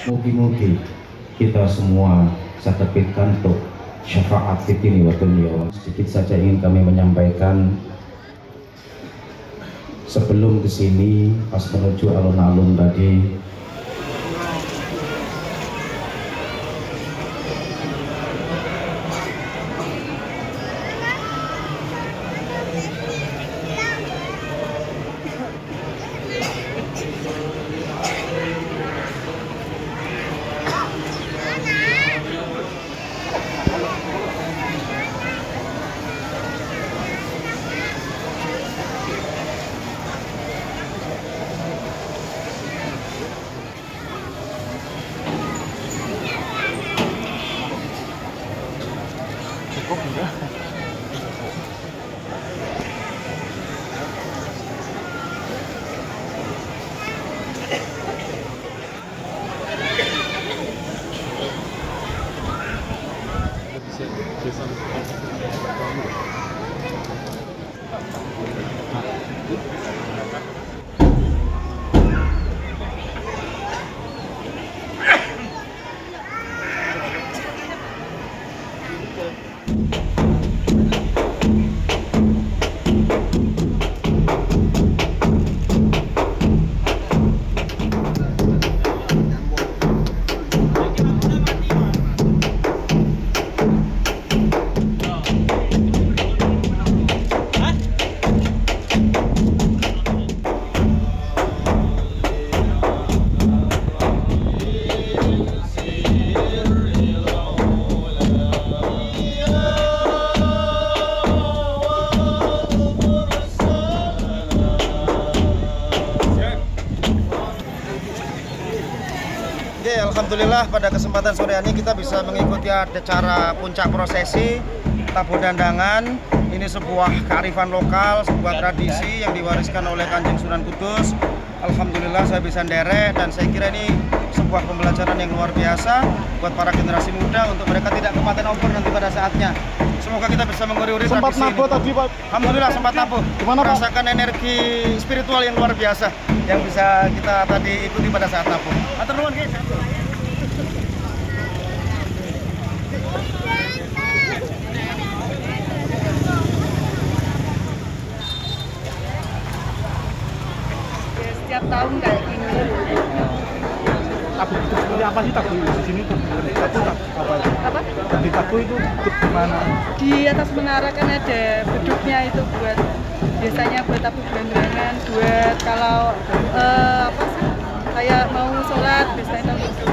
Mugi-mugi kita semua saged kantuk syafaat fitini wa dunya. Sedikit saja ingin kami menyampaikan sebelum kesini pas menuju alun-alun tadi. Alhamdulillah pada kesempatan sore ini kita bisa mengikuti acara puncak prosesi tabuh dandangan. Ini sebuah kearifan lokal, sebuah tradisi yang diwariskan oleh Kanjeng Sunan Kudus. Alhamdulillah saya bisa nderek dan saya kira ini sebuah pembelajaran yang luar biasa buat para generasi muda untuk mereka tidak kepaten obor nanti pada saatnya. Semoga kita bisa menguri-uri tradisi ini. Sempat tadi Pak? Alhamdulillah sempat nabuh. Merasakan energi spiritual yang luar biasa yang bisa kita tadi ikuti pada saat nabuh. Matur nuwun guys. Setiap tahun kayak gini. Tabuh itu seperti apa sih tabuh di sini tuh? Apa? Di tabuh itu di mana? Di atas menara kan ada beduknya itu buat biasanya buat tabuh gelandangan, buat kalau apa sih kayak mau sholat biasanya tabuh.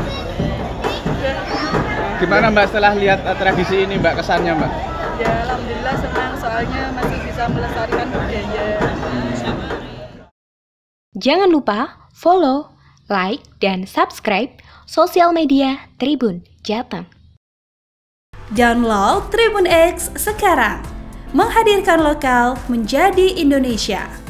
Gimana Mbak setelah lihat tradisi ini Mbak kesannya Mbak? Ya alhamdulillah senang soalnya masih bisa melestarikan budaya. Jangan lupa follow, like, dan subscribe sosial media Tribun Jateng. Download Tribun X sekarang, menghadirkan lokal menjadi Indonesia.